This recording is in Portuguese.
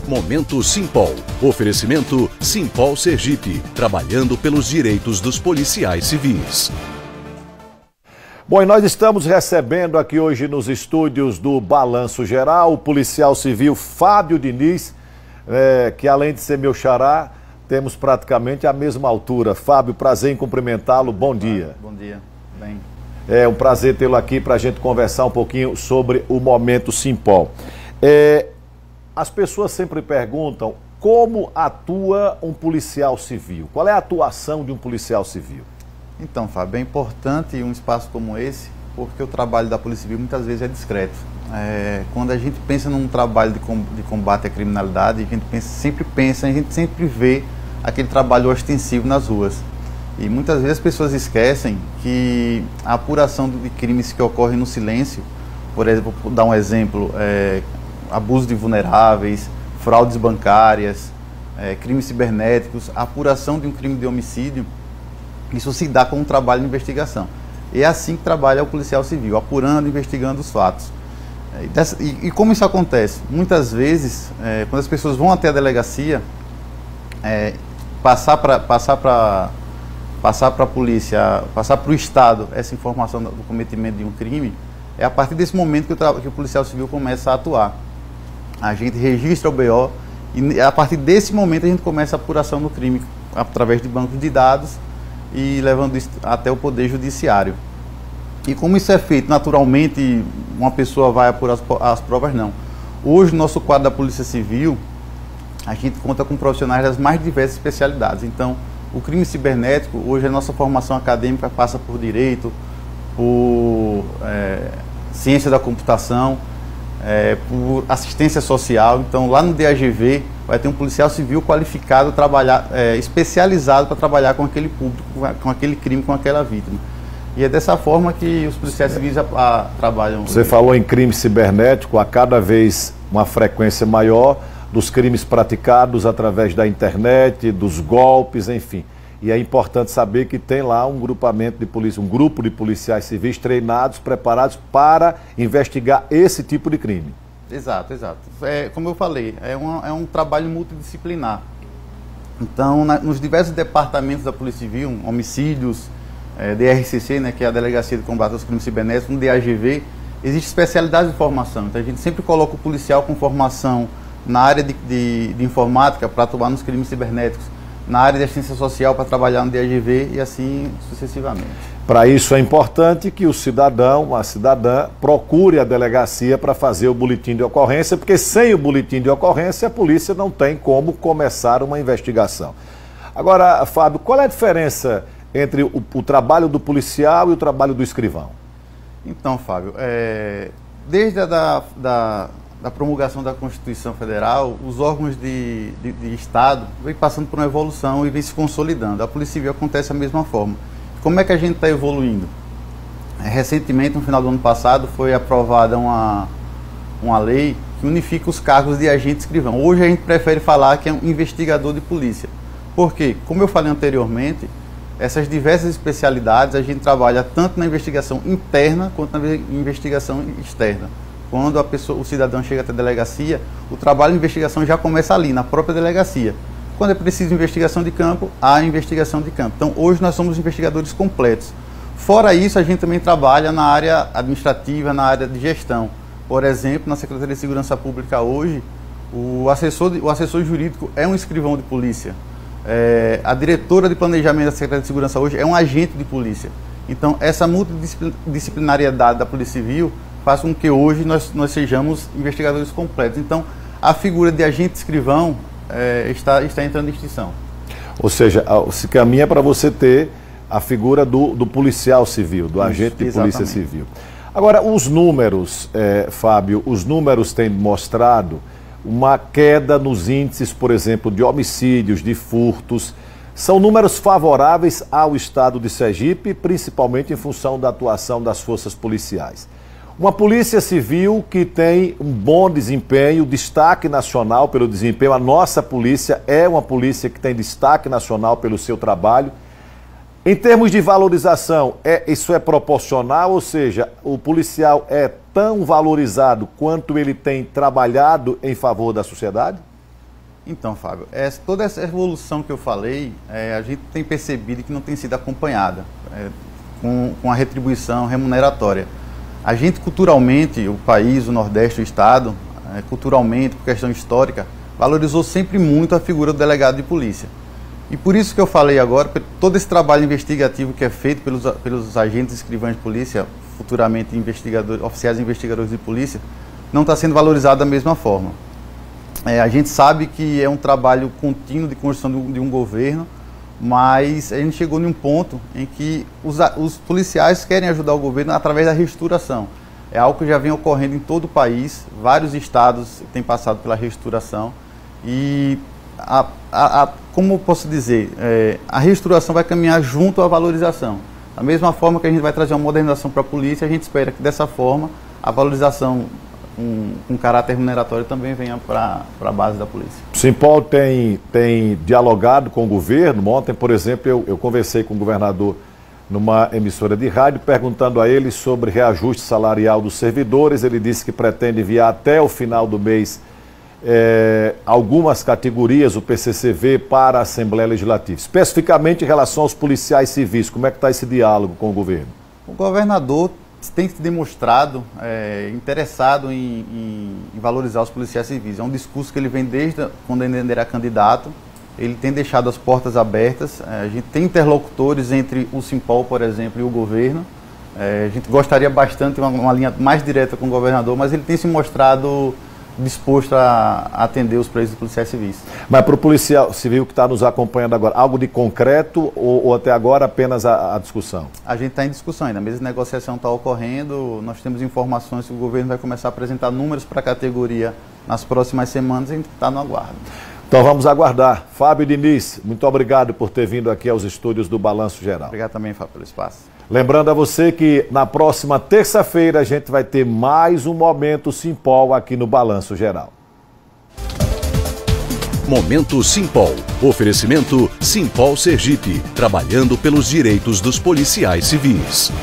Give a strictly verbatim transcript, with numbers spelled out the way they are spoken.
Momento Simpol. Oferecimento Simpol Sergipe, trabalhando pelos direitos dos policiais civis. Bom, e nós estamos recebendo aqui hoje nos estúdios do Balanço Geral o policial civil Fábio Diniz, é, que além de ser meu xará, temos praticamente a mesma altura. Fábio, prazer em cumprimentá-lo, bom dia. Bom dia, bem. É um prazer tê-lo aqui para a gente conversar um pouquinho sobre o Momento Simpol. É, as pessoas sempre perguntam como atua um policial civil. Qual é a atuação de um policial civil? Então, Fábio, é importante um espaço como esse, porque o trabalho da Polícia Civil muitas vezes é discreto. É, quando a gente pensa num trabalho de, com, de combate à criminalidade, a gente pensa, sempre pensa, a gente sempre vê aquele trabalho ostensivo nas ruas. E muitas vezes as pessoas esquecem que a apuração de crimes que ocorrem no silêncio, por exemplo, vou dar um exemplo, é, abuso de vulneráveis, fraudes bancárias, é, crimes cibernéticos, a apuração de um crime de homicídio, isso se dá com um trabalho de investigação. E é assim que trabalha o policial civil, apurando, investigando os fatos. E, dessa, e, e como isso acontece? Muitas vezes, é, quando as pessoas vão até a delegacia, é, passar para passar para passar para a polícia, passar para o Estado essa informação do cometimento de um crime, é a partir desse momento que o, que o policial civil começa a atuar. A gente registra o B O e a partir desse momento a gente começa a apuração do crime através de bancos de dados e levando isso até o Poder Judiciário. E como isso é feito naturalmente, uma pessoa vai apurar as, as provas, não. Hoje, no nosso quadro da Polícia Civil, a gente conta com profissionais das mais diversas especialidades. Então, o crime cibernético, hoje a nossa formação acadêmica passa por direito, por é, ciência da computação, é, por assistência social. Então, lá no D A G V, vai ter um policial civil qualificado, trabalhar, é, especializado para trabalhar com aquele público, com aquele crime, com aquela vítima. E é dessa forma que os policiais civis a, a, trabalham. Você falou em crime cibernético, a cada vez uma frequência maior dos crimes praticados através da internet, dos golpes, enfim. E é importante saber que tem lá um grupamento de polícia, um grupo de policiais civis treinados, preparados para investigar esse tipo de crime. Exato, exato. É, como eu falei, é, uma, é um trabalho multidisciplinar. Então, na, nos diversos departamentos da Polícia Civil, homicídios, é, D R C C, né, que é a Delegacia de Combate aos Crimes Cibernéticos, no D A G V, existe especialidade de formação. Então, a gente sempre coloca o policial com formação na área de, de, de informática para atuar nos crimes cibernéticos, na área de assistência social para trabalhar no D A G V e assim sucessivamente. Para isso é importante que o cidadão, a cidadã, procure a delegacia para fazer o boletim de ocorrência, porque sem o boletim de ocorrência a polícia não tem como começar uma investigação. Agora, Fábio, qual é a diferença entre o, o trabalho do policial e o trabalho do escrivão? Então, Fábio, é, desde a da, da, da promulgação da Constituição Federal, os órgãos de, de, de Estado vêm passando por uma evolução e vêm se consolidando. A Polícia Civil acontece da mesma forma. Como é que a gente está evoluindo? Recentemente, no final do ano passado, foi aprovada uma, uma lei que unifica os cargos de agente escrivão. Hoje a gente prefere falar que é um investigador de polícia. Por quê? Como eu falei anteriormente, essas diversas especialidades a gente trabalha tanto na investigação interna quanto na investigação externa. Quando a pessoa, o cidadão chega até a delegacia, o trabalho de investigação já começa ali, na própria delegacia. Quando é preciso investigação de campo, há investigação de campo. Então, hoje nós somos investigadores completos. Fora isso, a gente também trabalha na área administrativa, na área de gestão. Por exemplo, na Secretaria de Segurança Pública hoje, o assessor, o assessor jurídico é um escrivão de polícia. É, a diretora de planejamento da Secretaria de Segurança hoje é um agente de polícia. Então, essa multidisciplinariedade da Polícia Civil faz com que hoje nós, nós sejamos investigadores completos. Então, a figura de agente escrivão é, está, está entrando em extinção. Ou seja, se caminha para você ter a figura do, do policial civil, do Isso, agente de exatamente. Polícia Civil. Agora, os números, é, Fábio, os números têm mostrado uma queda nos índices, por exemplo, de homicídios, de furtos. São números favoráveis ao estado de Sergipe, principalmente em função da atuação das forças policiais. Uma polícia civil que tem um bom desempenho, destaque nacional pelo desempenho. A nossa polícia é uma polícia que tem destaque nacional pelo seu trabalho. Em termos de valorização, é, isso é proporcional, ou seja, o policial é tão valorizado quanto ele tem trabalhado em favor da sociedade? Então, Fábio, essa, toda essa evolução que eu falei, é, a gente tem percebido que não tem sido acompanhada é, com, com a retribuição remuneratória. A gente, culturalmente, o país, o Nordeste, o Estado, é, culturalmente, por questão histórica, valorizou sempre muito a figura do delegado de polícia. E por isso que eu falei agora, todo esse trabalho investigativo que é feito pelos, pelos agentes escrivães de polícia, futuramente investigadores, oficiais investigadores de polícia, não está sendo valorizado da mesma forma. É, a gente sabe que é um trabalho contínuo de construção de um governo, mas a gente chegou num ponto em que os, os policiais querem ajudar o governo através da reestruturação. É algo que já vem ocorrendo em todo o país, vários estados têm passado pela reestruturação e, a, a, a, como posso dizer, é, a reestruturação vai caminhar junto à valorização. Da mesma forma que a gente vai trazer uma modernização para a polícia, a gente espera que dessa forma a valorização um, um caráter remuneratório também venha para a base da polícia. O Simpol tem, tem dialogado com o governo. Ontem, por exemplo, eu, eu conversei com o governador numa emissora de rádio, perguntando a ele sobre reajuste salarial dos servidores. Ele disse que pretende enviar até o final do mês é, algumas categorias, o P C C V, para a Assembleia Legislativa. Especificamente em relação aos policiais civis, como é que está esse diálogo com o governo? O governador tem se demonstrado é, interessado em, em, em valorizar os policiais civis. É um discurso que ele vem desde quando ele era candidato. Ele tem deixado as portas abertas. É, a gente tem interlocutores entre o Simpol, por exemplo, e o governo. É, a gente gostaria bastante de uma, uma linha mais direta com o governador, mas ele tem se mostrado disposto a atender os preços dos policiais civis. Mas para o policial civil que está nos acompanhando agora, algo de concreto ou, ou até agora apenas a, a discussão? A gente está em discussão ainda, a mesma negociação está ocorrendo, nós temos informações que o governo vai começar a apresentar números para a categoria nas próximas semanas e a gente está no aguardo. Então vamos aguardar. Fábio Diniz, muito obrigado por ter vindo aqui aos estúdios do Balanço Geral. Obrigado também, Fábio, pelo espaço. Lembrando a você que na próxima terça-feira a gente vai ter mais um Momento Simpol aqui no Balanço Geral. Momento Simpol. Oferecimento Simpol Sergipe, trabalhando pelos direitos dos policiais civis.